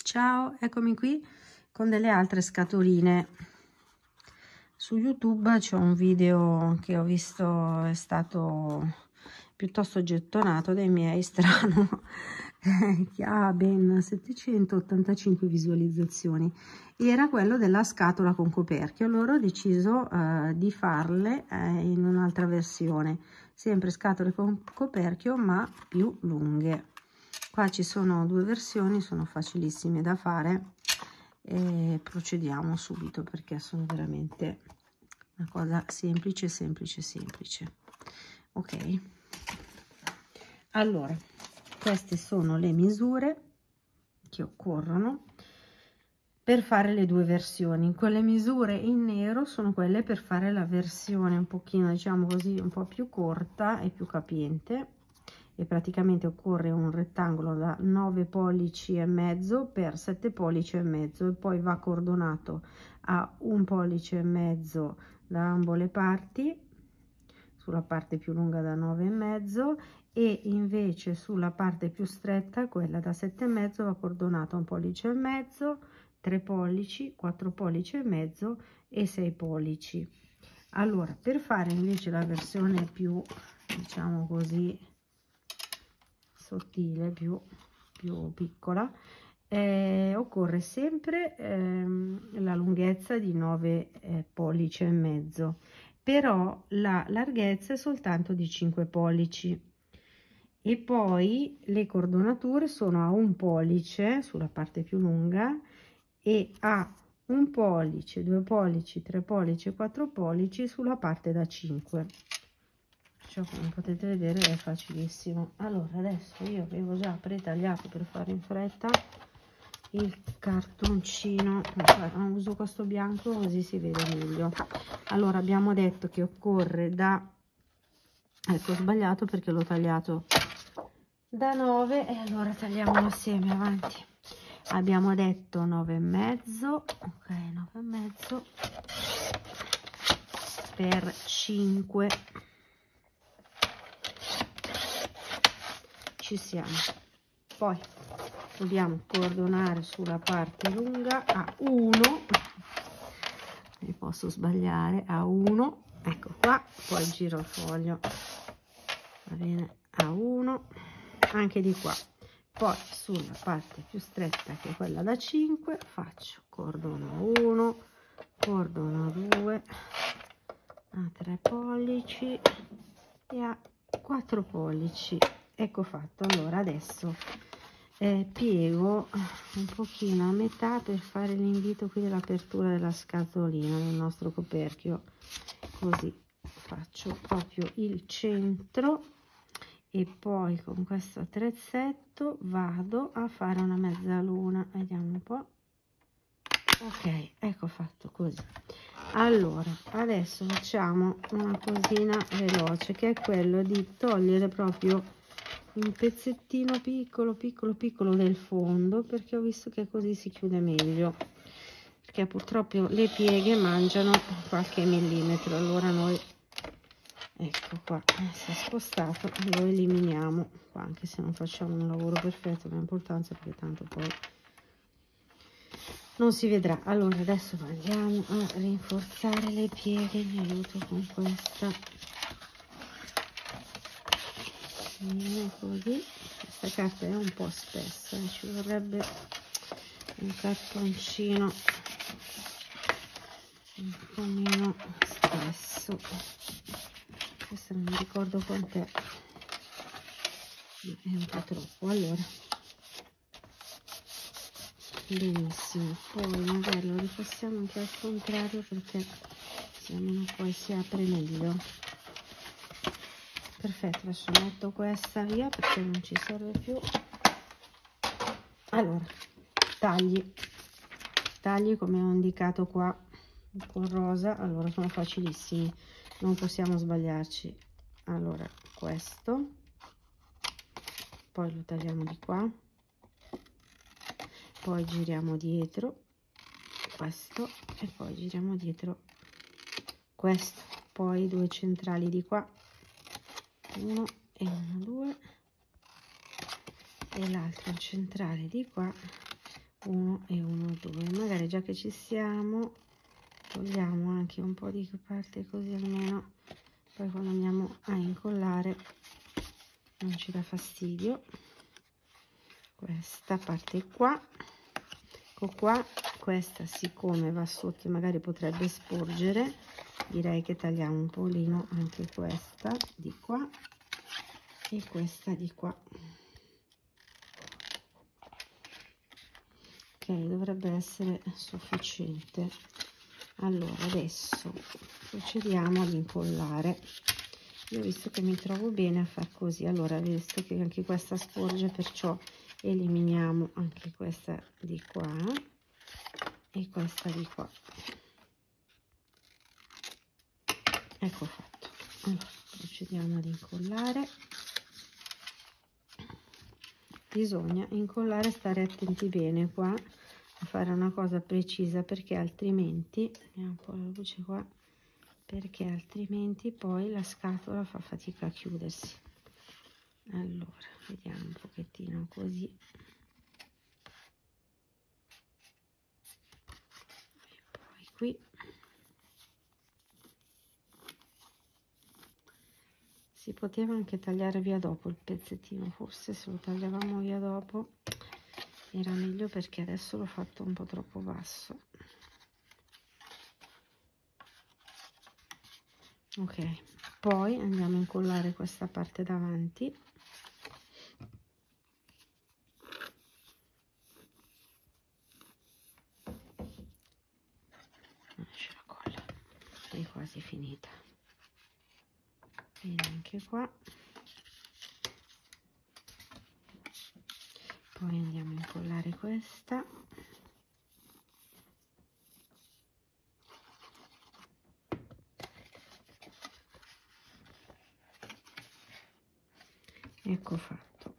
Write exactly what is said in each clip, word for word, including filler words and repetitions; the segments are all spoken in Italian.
Ciao, eccomi qui con delle altre scatoline. Su YouTube c'è un video che ho visto, è stato piuttosto gettonato dai miei, strano, che ha ben settecentottantacinque visualizzazioni. Era quello della scatola con coperchio. Allora ho deciso eh, di farle eh, in un'altra versione, sempre scatole con coperchio ma più lunghe. Qua ci sono due versioni, sono facilissime da fare e procediamo subito perché sono veramente una cosa semplice semplice semplice. Ok, allora queste sono le misure che occorrono per fare le due versioni. Quelle misure in nero sono quelle per fare la versione un pochino, diciamo così, un po' più corta e più capiente, e praticamente occorre un rettangolo da nove pollici e mezzo per sette pollici e mezzo e poi va cordonato a un pollice e mezzo da ambo le parti, sulla parte più lunga da nove e mezzo, e invece sulla parte più stretta, quella da sette e mezzo, va cordonato a un pollice e mezzo, tre pollici, quattro pollici e mezzo e sei pollici. Allora, per fare invece la versione più, diciamo così, sottile, più, più piccola, eh, occorre sempre ehm, la lunghezza di nove eh, pollici e mezzo, però la larghezza è soltanto di cinque pollici, e poi le cordonature sono a un pollice sulla parte più lunga e a un pollice, due pollici, tre pollici e quattro pollici sulla parte da cinque. Cioè, come potete vedere è facilissimo. Allora adesso io avevo già pretagliato per fare in fretta il cartoncino, uso questo bianco così si vede meglio. Allora abbiamo detto che occorre da, ecco, ho sbagliato perché l'ho tagliato da nove e allora tagliamolo assieme, avanti. Abbiamo detto nove e mezzo, ok, nove e mezzo per cinque. Ci siamo. Poi dobbiamo cordonare sulla parte lunga a uno, mi posso sbagliare, a uno, ecco qua, poi giro il foglio, va bene, a uno anche di qua. Poi sulla parte più stretta, che è quella da cinque, faccio cordono uno, cordono due, a tre pollici e a quattro pollici. Ecco fatto. Allora adesso eh, piego un pochino a metà per fare l'invito qui dell'apertura della scatolina del nostro coperchio, così faccio proprio il centro e poi con questo attrezzetto vado a fare una mezzaluna, vediamo un po'. Ok, ecco fatto così. Allora adesso facciamo una cosina veloce, che è quello di togliere proprio un pezzettino piccolo piccolo piccolo del fondo, perché ho visto che così si chiude meglio, perché purtroppo le pieghe mangiano qualche millimetro. Allora noi, ecco qua, si è spostato, lo eliminiamo qua, anche se non facciamo un lavoro perfetto, non ha importanza perché tanto poi non si vedrà. Allora adesso andiamo a rinforzare le pieghe, mi aiuto con questa, così. Questa carta è un po' spessa, ci vorrebbe un cartoncino un po' meno spesso. Questo non mi ricordo quant'è, è un po' troppo. Allora benissimo, poi magari lo ripassiamo anche al contrario, perché se almeno poi si apre meglio. Perfetto, adesso metto questa via perché non ci serve più. Allora tagli tagli come ho indicato qua con rosa. Allora sono facilissimi, non possiamo sbagliarci. Allora questo poi lo tagliamo di qua, poi giriamo dietro questo e poi giriamo dietro questo, poi due centrali di qua, uno e uno, due, e l'altro centrale di qua, uno e uno, due. Magari già che ci siamo togliamo anche un po' di parte, così almeno poi quando andiamo a incollare non ci dà fastidio. Questa parte qua, ecco qua, questa siccome va sotto e magari potrebbe sporgere, direi che tagliamo un polino anche questa di qua e questa di qua. Ok, dovrebbe essere sufficiente. Allora adesso procediamo ad incollare. Io, visto che mi trovo bene a far così, allora visto che anche questa sporge, perciò eliminiamo anche questa di qua e questa di qua. Ecco fatto. Allora procediamo ad incollare. Bisogna incollare, stare attenti bene qua a fare una cosa precisa, perché altrimenti, vediamo un po' la luce qua, perché altrimenti poi la scatola fa fatica a chiudersi. Allora vediamo un pochettino così, e poi qui si poteva anche tagliare via dopo il pezzettino, forse se lo tagliavamo via dopo era meglio, perché adesso l'ho fatto un po' troppo basso. Ok, poi andiamo a incollare questa parte davanti. Esce la colla, è quasi finita. Bene, anche qua. Poi andiamo a incollare questa. Ecco fatto.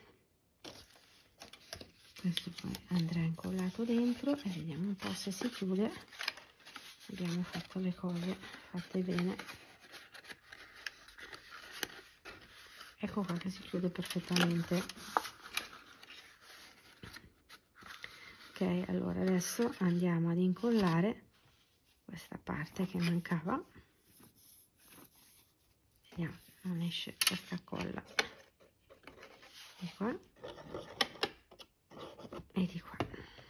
Questo poi andrà incollato dentro e vediamo un po' se si chiude. Abbiamo fatto le cose fatte bene. Ecco qua che si chiude perfettamente. Ok, allora adesso andiamo ad incollare questa parte che mancava. Vediamo, non esce questa colla di qua e di qua.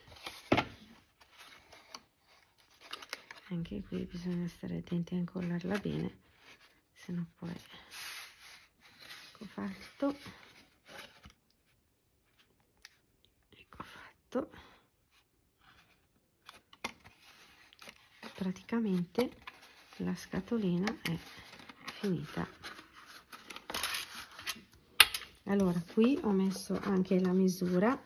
Anche qui bisogna stare attenti a incollarla bene, se no poi, ecco fatto, ecco fatto. Praticamente la scatolina è finita. Allora qui ho messo anche la misura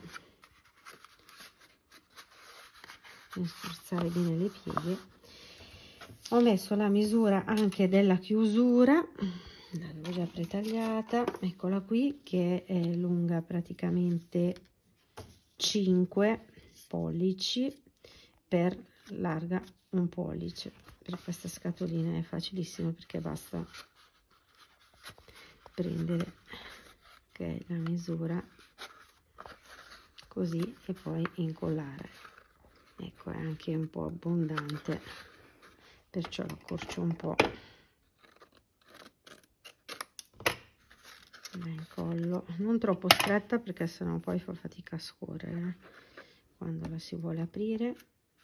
per sforzare bene le pieghe. Ho messo la misura anche della chiusura, l'avevo già pretagliata, eccola qui, che è lunga praticamente cinque pollici per larga un pollice. Per questa scatolina è facilissimo, perché basta prendere, ok, la misura così e poi incollare. Ecco, è anche un po' abbondante, perciò lo accorcio un po'. La incollo non troppo stretta, perché sennò poi fa fatica a scorrere quando la si vuole aprire.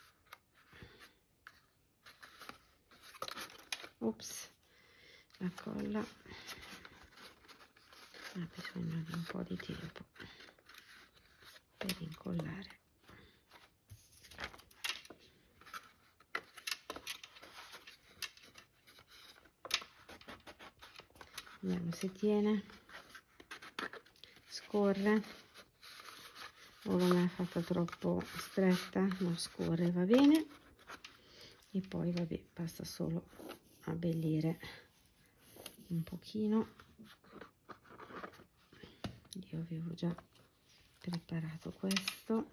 Ops, la colla ha bisogno di un po' di tempo per incollare. Vediamo se tiene, scorre, o non è fatta troppo stretta, non scorre, va bene. E poi vabbè, basta solo abbellire un pochino. Io avevo già preparato questo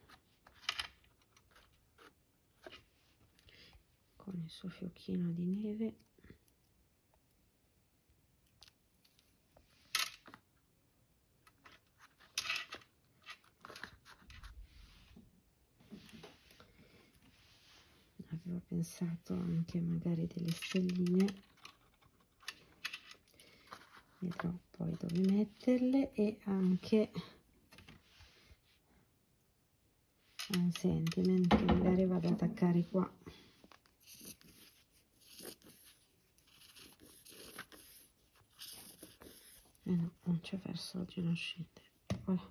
con il suo fiocchino di neve. avevo pensato anche magari delle stelline, vedrò poi dove metterle, e anche un sentiment che magari vado ad attaccare qua. Eh no, non c'è verso, oggi non scende. Voilà.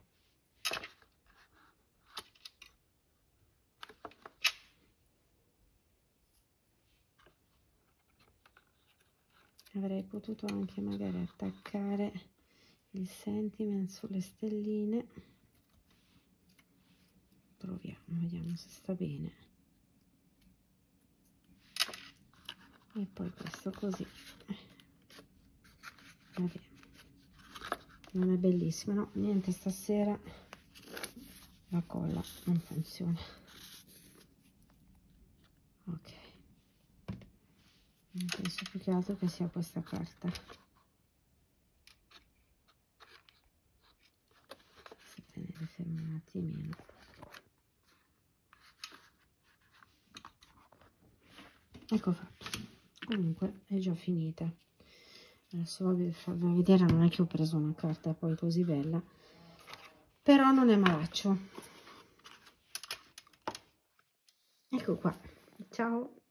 Avrei potuto anche magari attaccare il sentiment sulle stelline. Proviamo, vediamo se sta bene. E poi questo così. Vabbè, non è bellissimo, no? Niente, stasera la colla non funziona. Ok. Penso più che altro che sia questa carta. Se tenere fermo un attimino. Ecco fatto. Comunque è già finita. Adesso vabbè, per farvi vedere, non è che ho preso una carta poi così bella, però non è malaccio. Ecco qua. Ciao.